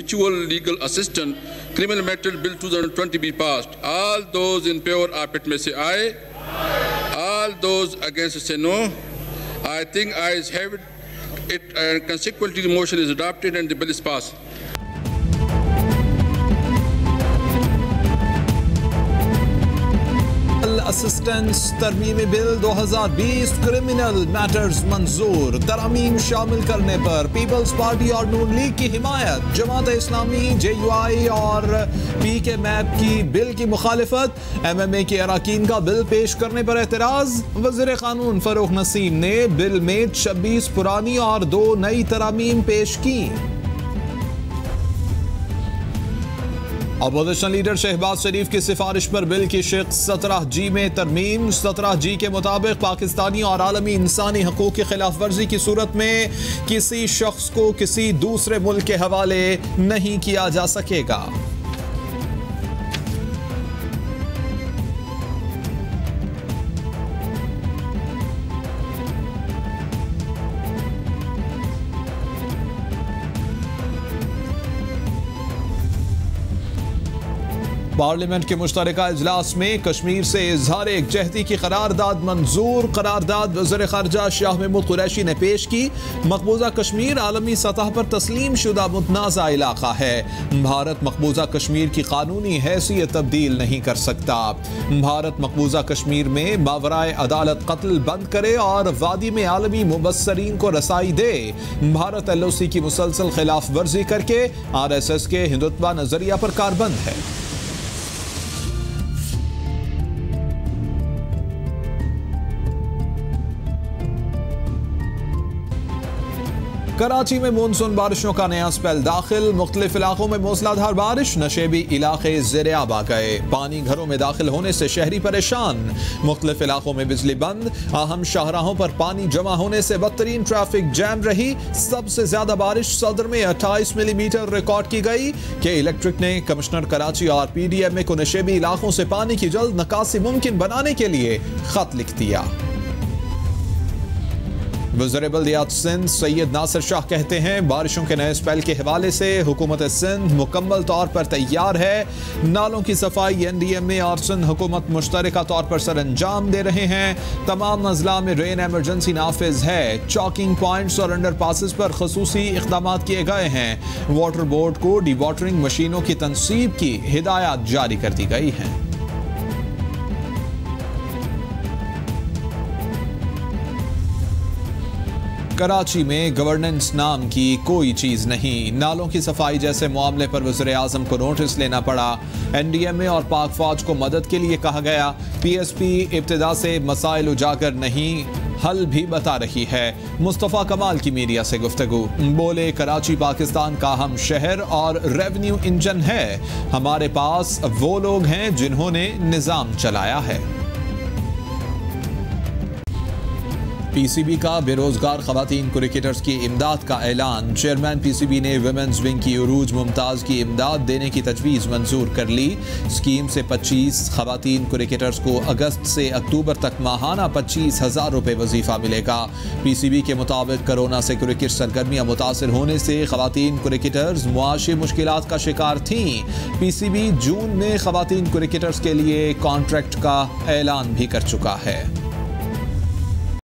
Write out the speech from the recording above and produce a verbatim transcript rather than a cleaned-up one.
mutual legal assistance, Criminal Matter Bill twenty twenty be passed. All those in favor of it may say aye. All those against say no. I think ayes have it, it and consequently the motion is adopted and the bill is passed. Assistance तरमीमी bill दो हज़ार बीस criminal matters मंजूर। तरामीम शामिल करने पर peoples party और नून league की हिमायत। जमात इस्लामी, जे यू आई और पी के मैप की बिल की मुखालिफत। एम एम ए के अराकीन का बिल पेश करने पर एतराज। वज़ीर कानून फरूख नसीम ने बिल में छब्बीस पुरानी और दो नई तरामीम पेश की। अपोजिशन लीडर शहबाज शरीफ की सिफारिश पर बिल की शिक सत्रह जी में तरमीम। सत्रह जी के मुताबिक पाकिस्तानी और आलमी इंसानी हकूक की खिलाफ वर्जी की सूरत में किसी शख्स को किसी दूसरे मुल्क के हवाले नहीं किया जा सकेगा। पार्लियामेंट के मुश्तरका इजलास में कश्मीर से इजहार एकजहती की करारदाद मंजूर। करारदाद वज़ीर ख़ारजा शाह महमूद कुरैशी ने पेश की। मकबूजा कश्मीर आलमी सतह पर तस्लीम शुदा मुतनाज़ा इलाका है। भारत मकबूजा कश्मीर की कानूनी हैसियत तब्दील नहीं कर सकता। भारत मकबूजा कश्मीर में मावराए अदालत कत्ल बंद करे और वादी में आलमी मुबस्सरीन को रसाई दे। भारत एल ओ सी की मुसलसल खिलाफ वर्जी करके आर एस एस के हिंदुत्वा नजरिया पर कारबंद है। कराची में मानसून बारिशों का नया स्पेल दाखिल। मुख्तलिफ इलाकों में मूसलाधार बारिश। नशेबी इलाके ज़ेर-ए-आब आ गए। पानी घरों में दाखिल होने से शहरी परेशान। मुख्तलिफ इलाकों में बिजली बंद। अहम शाहराहों पर पानी जमा होने से बदतरीन ट्रैफिक जैम रही। सबसे ज्यादा बारिश सदर में अट्ठाईस मिलीमीटर रिकॉर्ड की गई। के इलेक्ट्रिक ने कमिश्नर कराची और पी डी एम ए को नशेबी इलाकों से पानी की जल्द निकासी मुमकिन बनाने के लिए खत लिख दिया। वज़ीर बल्दियात सिंध सैयद नासिर शाह कहते हैं बारिशों के नए स्पेल के हवाले से हुकूमत सिंध मुकम्मल तौर पर तैयार है। नालों की सफाई एन डी एम ए और सिंध हुकूमत मुश्तरका तौर पर सर अंजाम दे रहे हैं। तमाम अजला में रेन एमरजेंसी नाफिज है। चॉकिंग पॉइंट्स और अंडर पासिस पर खसूसी इक़दाम किए गए हैं। वाटर बोर्ड को डी वाटरिंग मशीनों की तनसीब की हिदायत जारी कर दी गई हैं। कराची में गवर्नेंस नाम की कोई चीज नहीं। नालों की सफाई जैसे मामले पर वज़ीर आज़म को नोटिस लेना पड़ा। एन डी एम ए और पाक फौज को मदद के लिए कहा गया। पी एस पी इब्तिदा से मसाइल उजागर नहीं हल भी बता रही है। मुस्तफ़ा कमाल की मीडिया से गुफ्तगू। बोले कराची पाकिस्तान का अहम शहर और रेवेन्यू इंजन है। हमारे पास वो लोग हैं जिन्होंने निज़ाम चलाया है। पी सी बी का बेरोजगार खवातीन क्रिकेटर्स की इमदाद का ऐलान। चेयरमैन पी सी बी ने वुमेन्स विंग की उरूज मुमताज़ की इमदाद देने की तजवीज़ मंजूर कर ली। स्कीम से पच्चीस खवातीन क्रिकेटर्स को अगस्त से अक्टूबर तक माहाना पच्चीस हज़ार रुपये वजीफ़ा मिलेगा। पी सी बी के मुताबिक कोरोना से क्रिकेट सरगर्मियाँ मुतासर होने से खवातीन क्रिकेटर्स मुआशी मुश्किलात का शिकार थीं। पी सी बी जून में खवातीन क्रिकेटर्स के लिए कॉन्ट्रैक्ट का ऐलान भी कर चुका है।